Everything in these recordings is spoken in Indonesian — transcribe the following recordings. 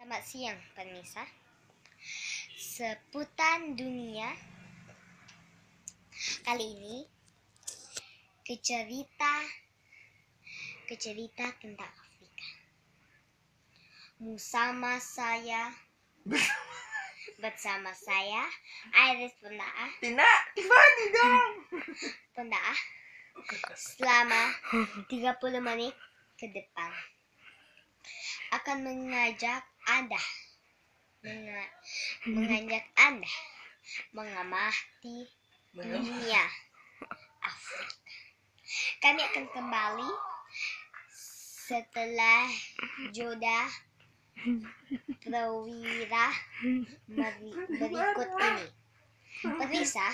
Selamat siang, pemirsa. Seputar dunia. Kali ini cerita tentang Afrika. Bersama saya Iris Pendaah. Tiffany dong. Pendaah selama 30 menit ke depan akan mengajak Anda mengamati dunia Afrika. Kami akan kembali setelah jeda perwira berikut ini. Pemirsa,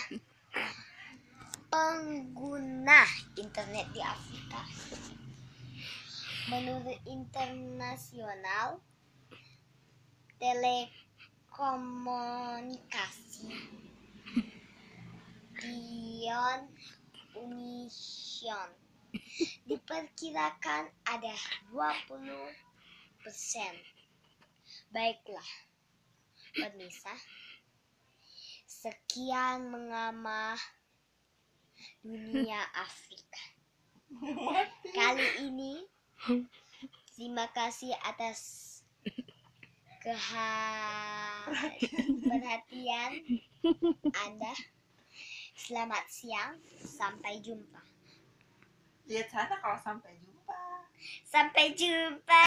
pengguna internet di Afrika menurut Internasional Telekomunikasi Dion Unision diperkirakan ada 20%. Baiklah, pemirsa, sekian mengamah dunia Afrika kali ini. Terima kasih atas perhatian Anda. Selamat siang, sampai jumpa. Lihat sana kalau sampai jumpa. Sampai jumpa.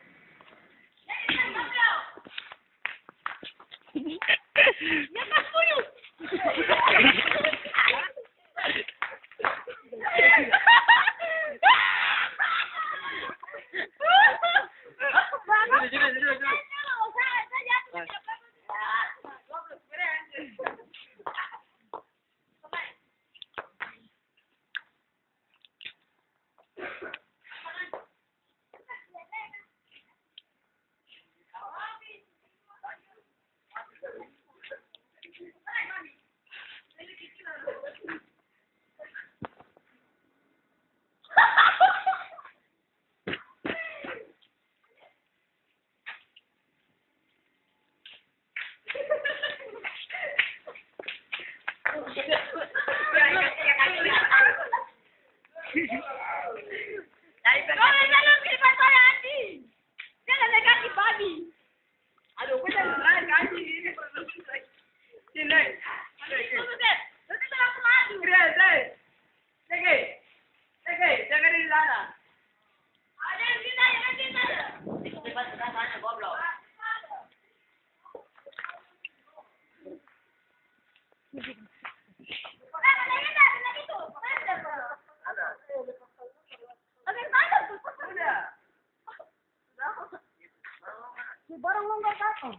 Barang lo nggak datang.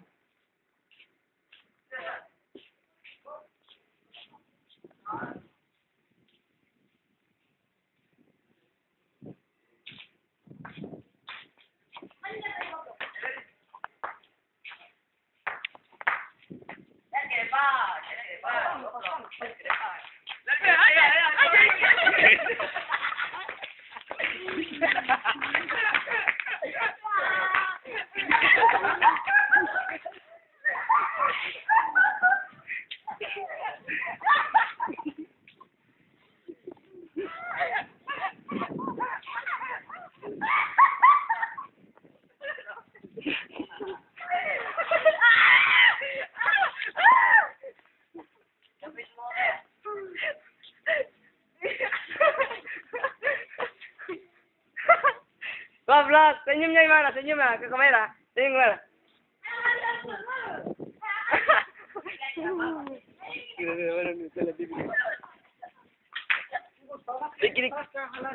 Vlog, senyumnya gimana? Senyumnya ke kamera. Senyum gimana?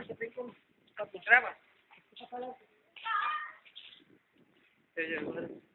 Kenapa?